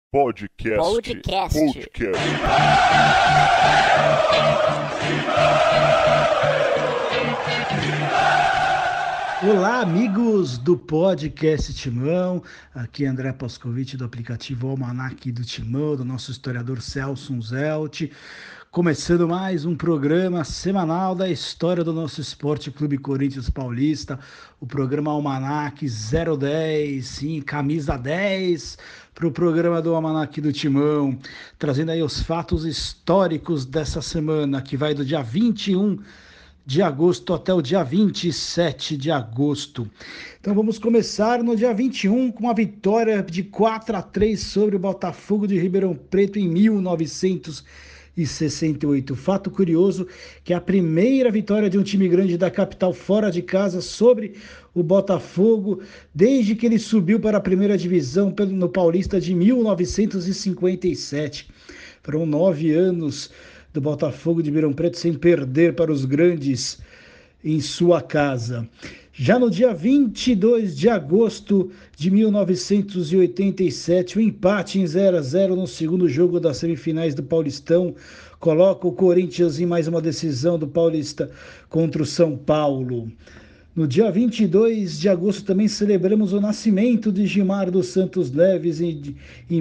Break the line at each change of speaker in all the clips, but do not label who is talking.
Podcast.
Olá, amigos do Podcast Timão. Aqui é André Pascovitch do aplicativo Almanac do Timão, do nosso historiador Celso Zelt. Começando mais um programa semanal da história do nosso Esporte Clube Corinthians Paulista, o programa Almanac 010, sim, camisa 10, para o programa do Almanac do Timão, trazendo aí os fatos históricos dessa semana, que vai do dia 21 de agosto até o dia 27 de agosto. Então vamos começar no dia 21 com a vitória de 4-3 sobre o Botafogo de Ribeirão Preto em 1968. Fato curioso que é a primeira vitória de um time grande da capital fora de casa sobre o Botafogo desde que ele subiu para a primeira divisão no Paulista de 1957. Foram 9 anos do Botafogo de Ribeirão Preto sem perder para os grandes em sua casa. Já no dia 22 de agosto de 1987, o empate em 0-0 no segundo jogo das semifinais do Paulistão coloca o Corinthians em mais uma decisão do Paulista contra o São Paulo. No dia 22 de agosto também celebramos o nascimento de Gilmar dos Santos Neves em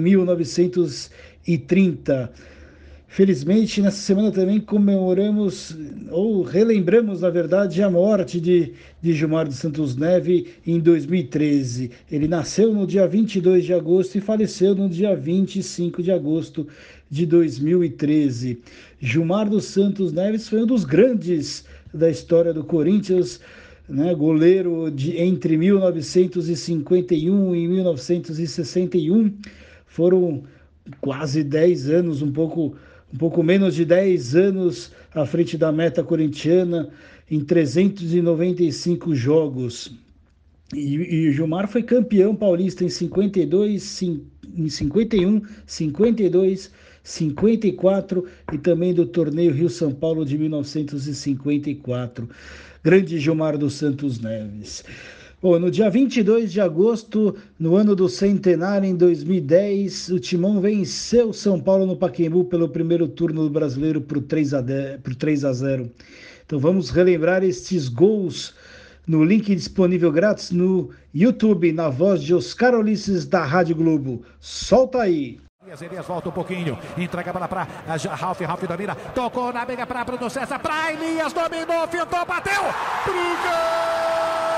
1930. Felizmente, nessa semana também comemoramos, ou relembramos, na verdade, a morte de Gilmar dos Santos Neves em 2013. Ele nasceu no dia 22 de agosto e faleceu no dia 25 de agosto de 2013. Gilmar dos Santos Neves foi um dos grandes da história do Corinthians, né? Goleiro entre 1951 e 1961. Foram quase 10 anos, um pouco menos de 10 anos à frente da meta corintiana em 395 jogos. E o Gilmar foi campeão paulista em 52, em 51, 52, 54 e também do torneio Rio-São Paulo de 1954. Grande Gilmar dos Santos Neves. Bom, no dia 22 de agosto, no ano do centenário, em 2010, o Timão venceu São Paulo no Pacaembu pelo primeiro turno do Brasileiro por 3-0. Então vamos relembrar estes gols no link disponível grátis no YouTube, na voz de Oscar Ulisses da Rádio Globo. Solta aí!
Elias volta um pouquinho, entrega para Ralf domina, tocou na briga para Bruno César, para Elias, dominou, fintou, bateu, pro gol!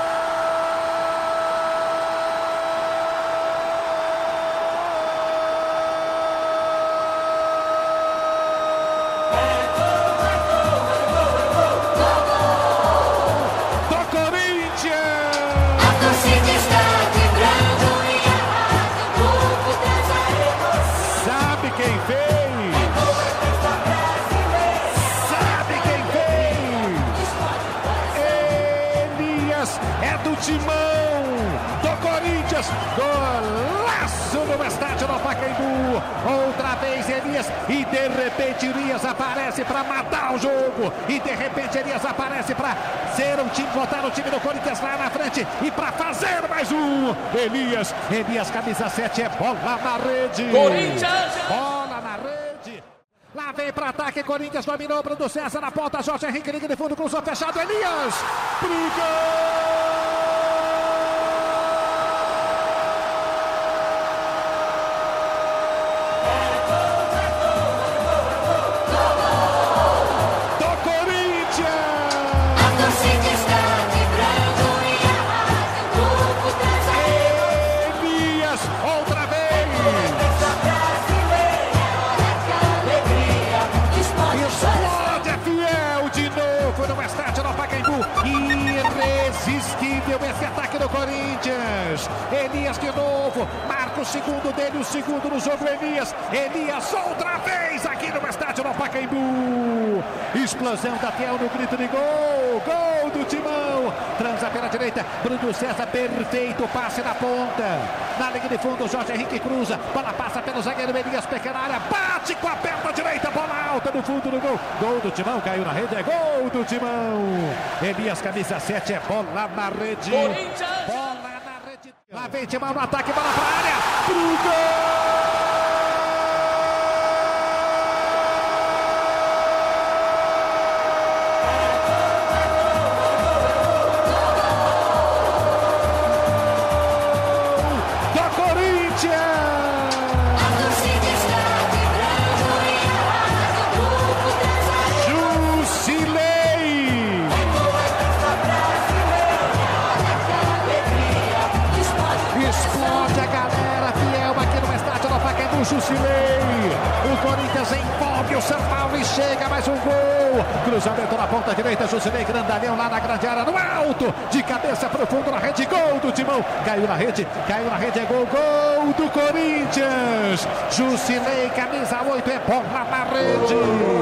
Timão do Corinthians, golaço no estádio do Pacaembu, outra vez Elias, e de repente Elias aparece para matar o jogo, e de repente Elias aparece para ser um time, botar o time do Corinthians lá na frente, e para fazer mais um, Elias, camisa 7, é bola na rede, Corinthians, bola na rede. Lá vem para ataque, Corinthians dominou, Bruno César na ponta, Jorge Henrique, liga de fundo, cruzou fechado, Elias, pro gol! Irresistível esse ataque do Corinthians. Elias de novo, marca o segundo dele, o segundo no jogo. Elias outra vez aqui no estádio do Pacaembu. Explosão da Fiel no grito de gol, gol do Timão. Transa pela direita, Bruno César, perfeito passe na ponta. Na linha de fundo, Jorge Henrique cruza, bola passa pelo zagueiro Elias, pequena área, bate com a perna direita, bola alta no fundo do gol. Gol do Timão, caiu na rede, é gol do Timão. Elias, camisa 7, é bola na rede. Bola na rede. Lá vem Timão no ataque, bola pra área, pro gol! o Jusilei. O Corinthians envolve o São Paulo e chega mais um gol. Cruzamento na ponta direita, Jusilei, grandalhão lá na grande área, no alto, de cabeça profundo na rede, gol do Timão. Caiu na rede, é gol do Corinthians. Jusilei, camisa 8, é bola na rede.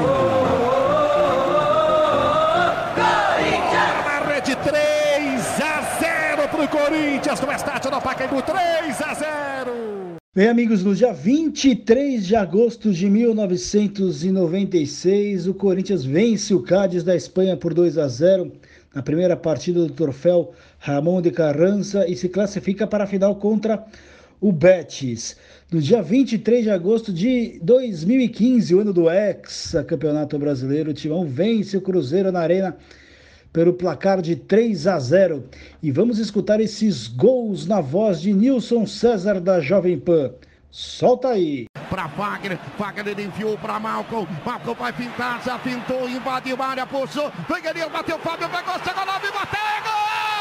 De 3-0 para o Corinthians no estádio do Pacaembu, 3-0.
Bem, amigos, no dia 23 de agosto de 1996, o Corinthians vence o Cádiz da Espanha por 2-0 na primeira partida do troféu Ramón de Carranza e se classifica para a final contra o Betis. No dia 23 de agosto de 2015, o ano do Campeonato Brasileiro, o Timão vence o Cruzeiro na Arena pelo placar de 3-0. E vamos escutar esses gols na voz de Nilson César da Jovem Pan. Solta aí.
Para Wagner ele enviou para Malcom vai pintar, já pintou, invadiu a área, puxou, vem ali, bateu o Fábio, pegou, chegou lá, bateu, gol!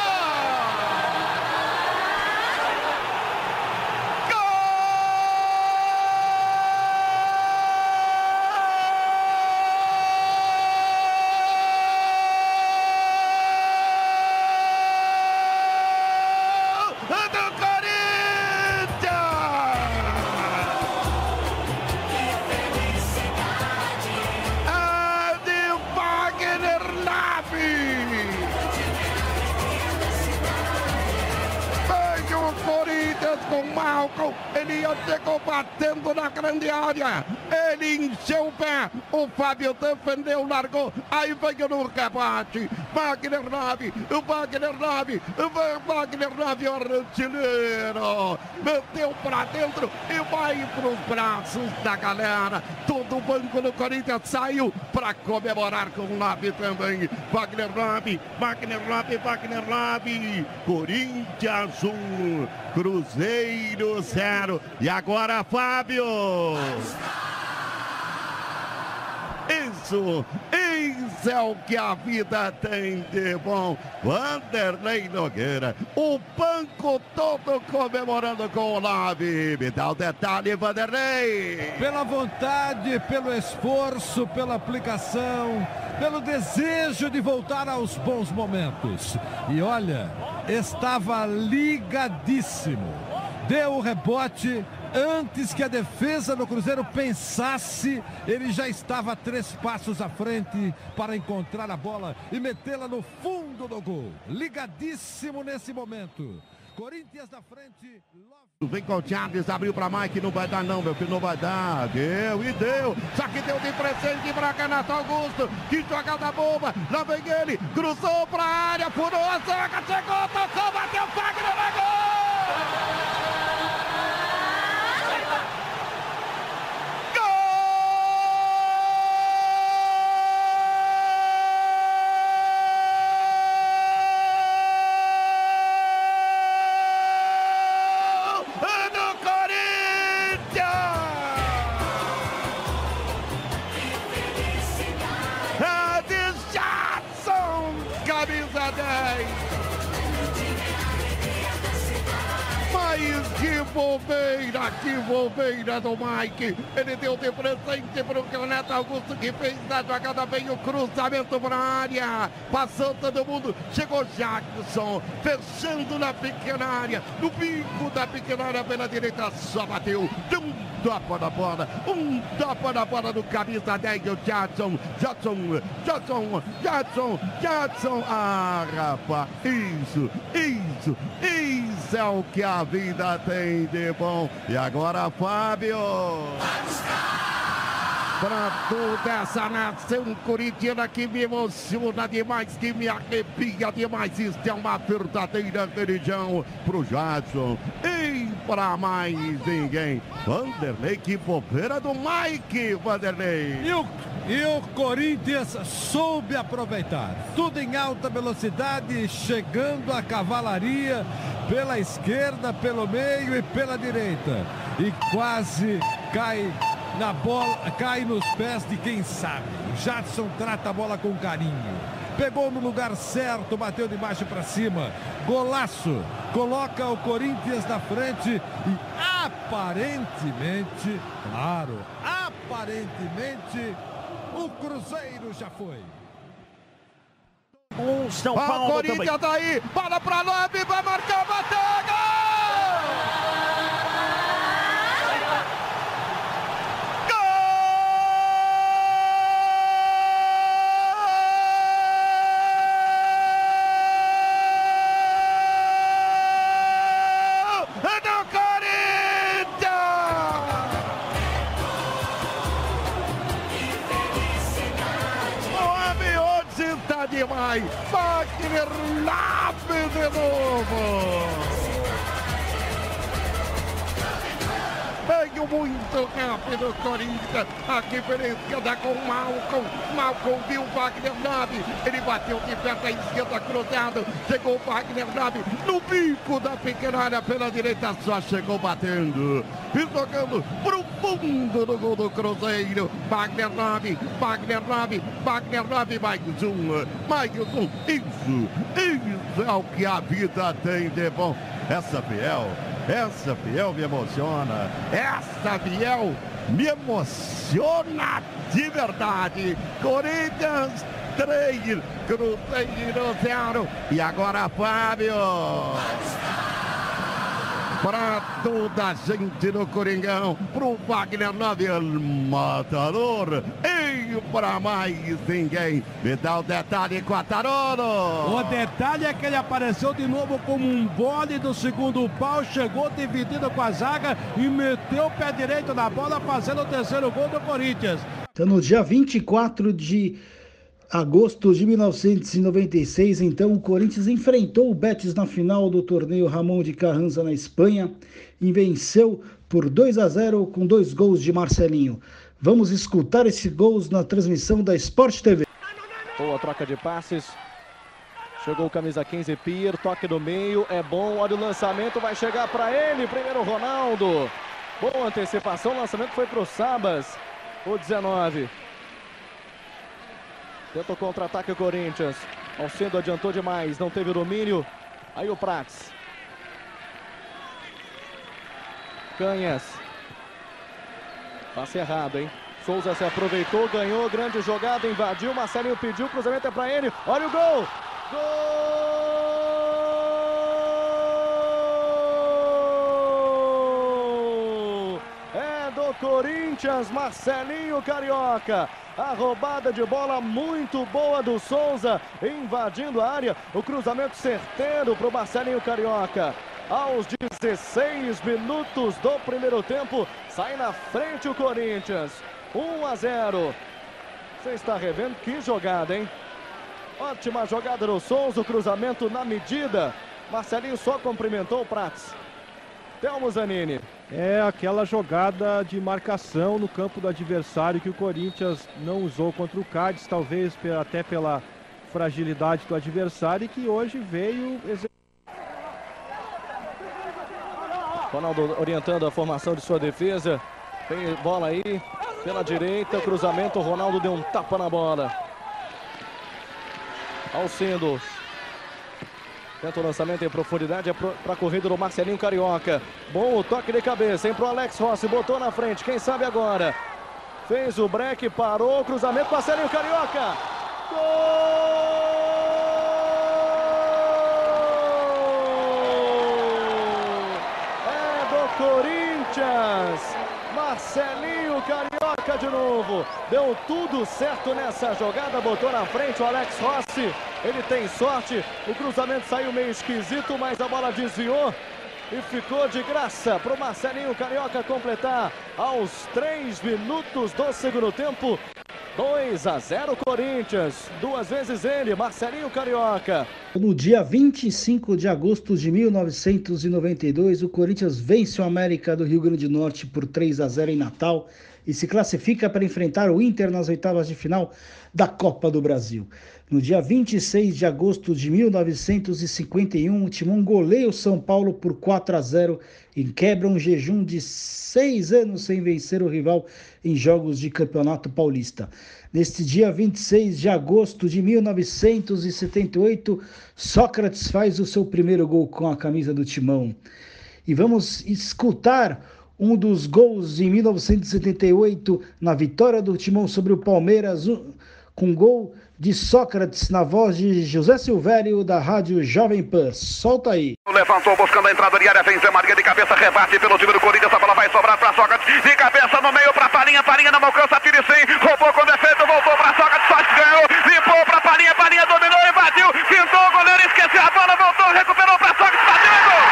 Com Malcom, ele chegou batendo na grande área, ele encheu o pé, o Fábio defendeu, largou, aí veio no rebate, Wagner 9, o artilheiro, meteu pra dentro e vai pros braços da galera, todo o banco do Corinthians saiu pra comemorar com o 9 também, Wagner 9, Corinthians 1, Cruzeiro 0. E agora, Fábio. Isso é o que a vida tem de bom. Vanderlei Nogueira, o banco todo comemorando com o 9. Me dá o detalhe, Vanderlei.
Pela vontade, pelo esforço, pela aplicação, pelo desejo de voltar aos bons momentos. E olha, estava ligadíssimo. Deu o rebote. Antes que a defesa do Cruzeiro pensasse, ele já estava 3 passos à frente para encontrar a bola e metê-la no fundo do gol. Ligadíssimo nesse momento. Corinthians na frente.
Vem com o Chaves, abriu para Mike, não vai dar não, meu filho, não vai dar. Deu. Só que deu de presente para Renato Augusto. Que jogada boba. Lá vem ele, cruzou para a área, furou a zaga, chegou, tocou, bateu, Wagner, vai gol! Camisa 10. Mas que bobeira do Mike. Ele deu de presente para o Renato Augusto, que fez na jogada bem o cruzamento para a área. Passou todo mundo. Chegou Jackson, fechando na pequena área. No bico da pequena área pela direita, só bateu. Deu um tapa na bola do camisa 10, o Jackson. Ah, rapaz, isso é o que a vida tem de bom. E agora, Fábio. Para toda essa nação corintiana que me emociona demais, que me arrepia demais. Isso é uma verdadeira religião pro Jadson e para mais ninguém. Vanderlei, que bobeira do Mike, Vanderlei.
E o Corinthians soube aproveitar. Tudo em alta velocidade, chegando a cavalaria pela esquerda, pelo meio e pela direita. E quase cai na bola, cai nos pés de quem sabe. O Jadson trata a bola com carinho. Pegou no lugar certo, bateu de baixo para cima. Golaço. Coloca o Corinthians na frente e aparentemente, claro, aparentemente, o Cruzeiro já foi.
O São Paulo
Corinthians
também.
tá aí, bola pra Love, vai marcar, bateu, gol! Demais, Wagner Love de novo. Veio muito rápido o Corinthians, a diferença dá com o Malcom viu o Wagner Love, ele bateu de perto à esquerda, cruzado, chegou o Wagner Love no bico da pequena área pela direita, só chegou batendo e tocando pro fundo do gol do Cruzeiro. Wagner Love, mais um, isso é o que a vida tem de bom. Essa Fiel me emociona. Essa Fiel me emociona de verdade. Corinthians 3, Cruzeiro 0. E agora, Fábio. Para toda a gente no Coringão, pro Wagner Love, matador, e para mais ninguém. Me dá o detalhe, Quartarolo.
O detalhe é que ele apareceu de novo como um vôlei do segundo pau, chegou dividido com a zaga e meteu o pé direito na bola, fazendo o terceiro gol do Corinthians.
Então, no dia 24 de agosto de 1996, então, o Corinthians enfrentou o Betis na final do torneio Ramon de Carranza na Espanha e venceu por 2-0 com 2 gols de Marcelinho. Vamos escutar esses gols na transmissão da Sport TV.
Boa troca de passes. Chegou o camisa 15, Pier, toque do meio, é bom, olha o lançamento, vai chegar para ele, primeiro Ronaldo. Boa antecipação, o lançamento foi para o Sabas, o 19. Tenta o contra-ataque o Corinthians. Alcedo adiantou demais, não teve domínio. Aí o Prats. Canhas. Passe errado, hein? Souza se aproveitou, ganhou, grande jogada, invadiu. Marcelinho pediu, cruzamento é pra ele. Olha o gol! Gol! É do Corinthians, Marcelinho Carioca. A roubada de bola muito boa do Souza, invadindo a área. O cruzamento certeiro para o Marcelinho Carioca. Aos 16 minutos do primeiro tempo, sai na frente o Corinthians. 1-0. Você está revendo que jogada, hein? Ótima jogada do Souza, o cruzamento na medida. Marcelinho só cumprimentou o Prats. Telmo Zanini.
É aquela jogada de marcação no campo do adversário que o Corinthians não usou contra o Cádiz, talvez até pela fragilidade do adversário, e que hoje veio...
Ronaldo orientando a formação de sua defesa. Tem bola aí pela direita, cruzamento, o Ronaldo deu um tapa na bola. Alcedo. Tenta o lançamento em profundidade, é para a corrida do Marcelinho Carioca. Bom o toque de cabeça, hein, pro Alex Rossi, botou na frente, quem sabe agora. Fez o break, parou, cruzamento, Marcelinho Carioca. Gol! É do Corinthians. Marcelinho Carioca de novo. Deu tudo certo nessa jogada, botou na frente o Alex Rossi. Ele tem sorte, o cruzamento saiu meio esquisito, mas a bola desviou e ficou de graça para o Marcelinho Carioca completar aos 3 minutos do segundo tempo. 2-0 Corinthians, 2 vezes ele, Marcelinho Carioca.
No dia 25 de agosto de 1992, o Corinthians vence o América do Rio Grande do Norte por 3-0 em Natal e se classifica para enfrentar o Inter nas oitavas de final da Copa do Brasil. No dia 26 de agosto de 1951, o Timão goleia o São Paulo por 4-0 e quebra um jejum de 6 anos sem vencer o rival em jogos de Campeonato Paulista. Neste dia 26 de agosto de 1978, Sócrates faz o seu primeiro gol com a camisa do Timão. E vamos escutar um dos gols em 1978 na vitória do Timão sobre o Palmeiras, com gol de Sócrates na voz de José Silvério da Rádio Jovem Pan. Solta aí.
Levantou buscando a entrada de área, vem Zé Maria de cabeça, rebate pelo time do Corinthians, a bola vai sobrar para Sócrates, de cabeça no meio para Palinha, Palinha não alcança, tira sim, roubou com defeito, voltou para Sócrates, Sócrates ganhou, limpou para Palinha, Palinha dominou, invadiu, pintou o goleiro, esqueceu a bola, voltou, recuperou para Sócrates, bateu e gol!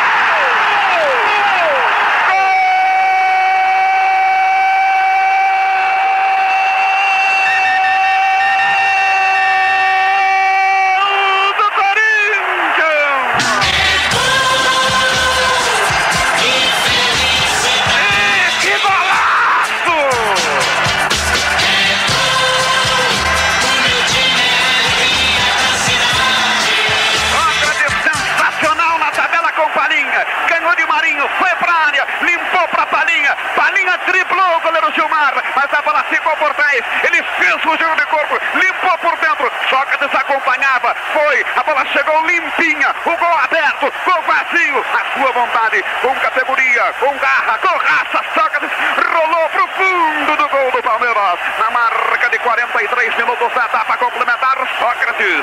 Foi pra área, limpou pra Palinha, Palinha driblou o goleiro Gilmar, mas a bola ficou por trás, ele fez o giro de corpo, limpou por dentro, Sócrates acompanhava, foi, a bola chegou limpinha, o gol aberto, gol vazio, a sua vontade, com categoria, com garra, com raça, Sócrates rolou pro fundo do gol do Palmeiras, na marca de 43 minutos da etapa complementar, Sócrates,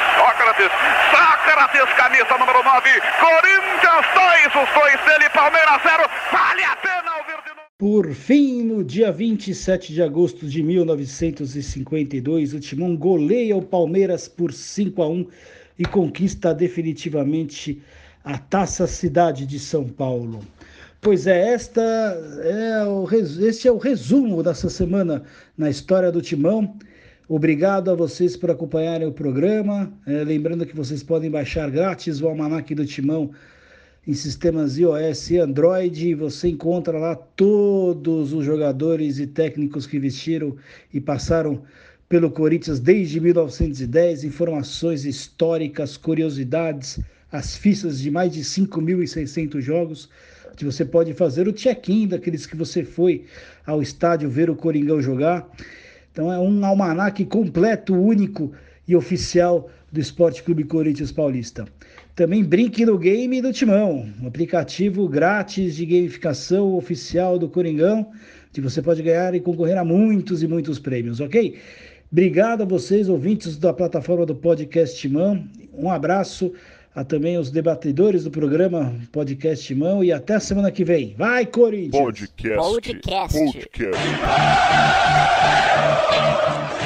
camisa número 9, Corinthians 2, os dois dele, Palmeiras 0, vale a pena ouvir de novo.
Por fim, no dia 27 de agosto de 1952, o Timão goleia o Palmeiras por 5-1 e conquista definitivamente a Taça Cidade de São Paulo. Pois é, este é o resumo dessa semana na história do Timão. Obrigado a vocês por acompanharem o programa. Lembrando que vocês podem baixar grátis o Almanac do Timão em sistemas iOS e Android. E você encontra lá todos os jogadores e técnicos que vestiram e passaram pelo Corinthians desde 1910, informações históricas, curiosidades, as fichas de mais de 5.600 jogos, que você pode fazer o check-in daqueles que você foi ao estádio ver o Coringão jogar. Então é um almanaque completo, único e oficial do Esporte Clube Corinthians Paulista. Também brinque no game do Timão, um aplicativo grátis de gamificação oficial do Coringão, que você pode ganhar e concorrer a muitos e muitos prêmios, ok? Obrigado a vocês, ouvintes da plataforma do Podcast Timão. Um abraço a também os debatedores do programa Podcast Timão e até a semana que vem. Vai, Corinthians!
Podcast.